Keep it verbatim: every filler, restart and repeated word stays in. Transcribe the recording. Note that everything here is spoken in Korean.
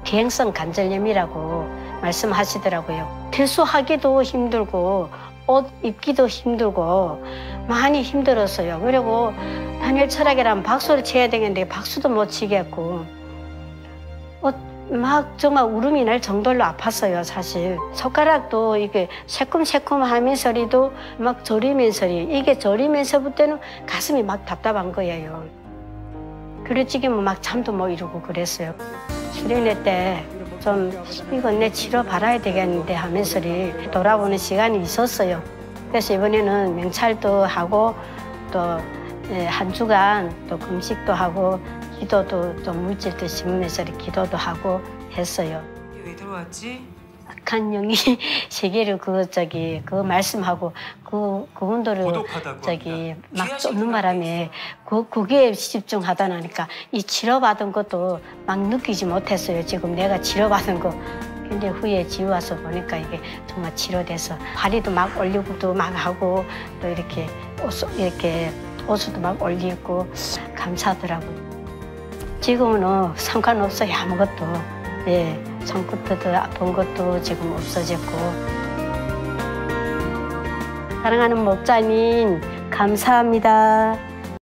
기행성 관절염이라고 말씀하시더라고요. 퇴소하기도 힘들고 옷 입기도 힘들고 많이 힘들었어요. 그리고 단일 철학이라면 박수를 쳐야 되겠는데 박수도 못 치겠고 어, 막 정말 울음이 날 정도로 아팠어요. 사실 손가락도 이게 새콤새콤하면 소리도 막 저리면 소리, 이게 저리면서부터는 가슴이 막 답답한 거예요. 그래 지금 막 잠도 못 이루고 그랬어요. 수련회 때 좀 이거 내 치료 받아야 되겠는데 하면서 돌아보는 시간이 있었어요. 그래서 이번에는 명찰도 하고 또 한 주간 또 금식도 하고 기도도 좀 물질도 심으면서 기도도 하고 했어요. 왜 들어왔지? 악한 영이 세계를 그 저기 그 말씀하고 그 그분들을 저기 막 쫓는 바람에 그 그게 집중하다 나니까 이 치료받은 것도 막 느끼지 못했어요. 지금 내가 치료받은 거. 근데 후에 집에 와서 보니까 이게 정말 치료돼서 다리도 막 올리고도 막 하고 또 이렇게 옷 이렇게 옷도 막 올리고 감사하더라고요. 지금은 상관없어요. 아무것도. 예, 손끝도 아픈 것도 지금 없어졌고. 사랑하는 목자님, 감사합니다.